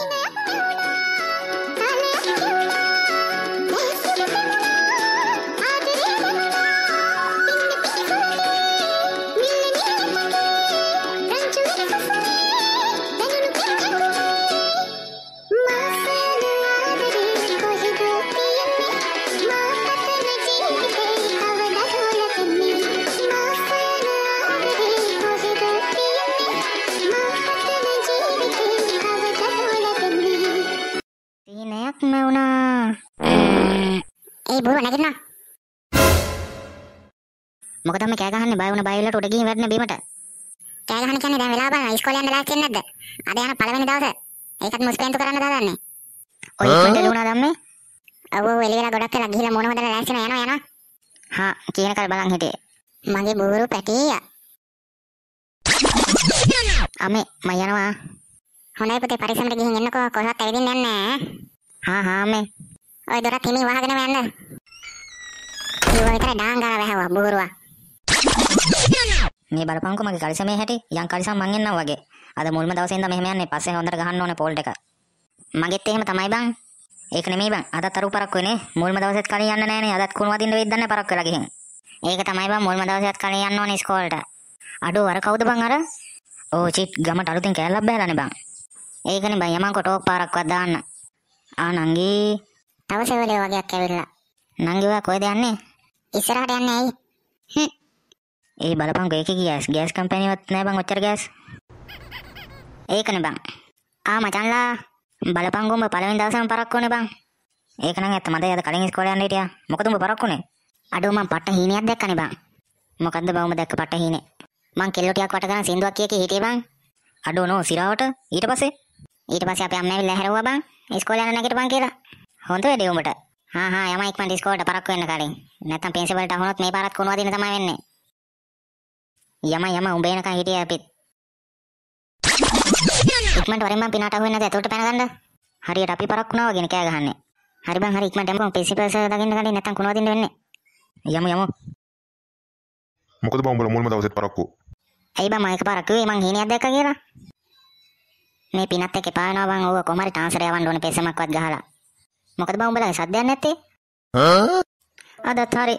බොරු නැගිටිනවා. මොකද මේ කෑ ගහන්නේ බය වුණ බය වෙලට උඩ ගිහින් වැටෙන බීමට. කෑ ගහන්න කියන්නේ දැන් වෙලාව බලන්න ඉස්කෝලේ යන්න දාස් කියන්නේ නැද්ද? අද යන පළවෙනි දවසේ. ඒකත් මුස්පෙන්තු කරන්න දාන්නේ. ඔය ඉක්මනට එළුණා දැම්මේ? ඔව් එළි වෙලා ගොඩක් වෙලා ගිහිල්ලා මොන හොදලා ලෑස්ති යනවා. හා කියන කල් බලන් හිටියේ. මගේ බොරු පැටියා. අමේ මම යනවා. හොඳයි පුතේ පරිස්සමට ගිහින් එන්නකෝ කොහෙවත් ඇවිදින්න යන්නේ නැහැ. හා අමේ. ඔය දොර තිමි වහගෙන යන්න. ඊව විතර ඩාංගාර වැහුවා බොරුවා. මේ බලපංකෝ මගේ කලිසමේ හැටි යන් කලිසම් මං එන්නම් වගේ. අද මුල්ම දවසේ ඉඳන් මෙහෙම යන්නේ පස්සේ හොඳට ගහන්න ඕනේ පෝල්ට් එක. මගෙත් එහෙම තමයි බං. ඒක නෙමෙයි බං. අදත් අරු පරක් වෙන්නේ. මුල්ම දවසෙත් කලින් යන්න නෑනේ. අදත් කුණු වදින්න වෙයිද දන්නේ පරක් වෙලා ගිහින්. ඒක තමයි බං මුල්ම දවසෙත් කලින් යන්න ඕනේ ඉස්කෝලේට. අඩෝ අර කවුද බං අර? ඕ චිට් ගමට අලුතෙන් කෑල්ලක් බෑලානේ බං. ඒකනේ බං යමන් කොටෝක් පාරක්වත් දාන්න. නංගී තව සෙවලේ වගේක් ඇවිල්ලා. නංගි ඔයා කොහෙද යන්නේ? ඉස්සරහට යන්නේ ඇයි? ඒ බලපංකෝ ඒකේ ගෑස් කම්පැනිවත් නෑ බං ඔච්චර ගෑස්. ඒකනේ බං. මචන්ලා බලපංකෝ උඹ පළවෙනි දවසේම පරක්ක වුණේ බං. ඒක නම් ඇත්ත මට අද කලින් ඉස්කෝලේ යන්න හිටියා. මොකද උඹ පරක්ක වුණේ? අඩෝ මං පට්ට හීනයක් දැක්කනේ බං. මොකද්ද බං උඹ දැක්ක පට්ට හීනේ? මං කෙල්ලෝ ටිකක් වට ගන්න සින්දුවක් කිය හිටියේ බං. අඩෝ නෝ සිරාවට ඊට පස්සේ අපි අම්මා ඇවිල්ලා හැරෙව්වා බං. ඉස්කෝලේ යන්න නැගිටපන් කියලා. හොඳ වැඩේ උඹට. යම ඉක්මනට ඉස්කෝලේට පරක්ක වෙන්න කලින්. නැත්තම් ප්‍රින්සිපල්ට අහුනොත් මේ පාරත් කොනවා දින තමයි වෙන්නේ. යම උඹ එනකන් හිටියේ අපිත්. ඉක්මනට වරින් මං පිනාට අහුවෙන්නේ නැද එතකොට පැනගන්න. හරියට අපි පරක් වුණා වගේනේ කෑ ගහන්නේ. හරි බං හරි ඉක්මනට යමු ප්‍රින්සිපල් සර් දකින්න කලින් නැත්තම් කොනවා දින්න වෙන්නේ. යමු. මොකද බං උඹලා මුල්ම දවසෙත් පරක්කු. ඇයි බං මම එකපාරක් කිව්වේ මං හීනියක් දැක්කා කියලා. මේ පිනත් එක්ක එපා වෙනවා බං. ඕව කොහමරි ට්‍රාන්ස්ෆර් යවන්න ඕනේ පෙසමක්වත් ගහලා. මොකද බං උඹලගේ සද්දයක් නැත්තේ? අදත් හරි.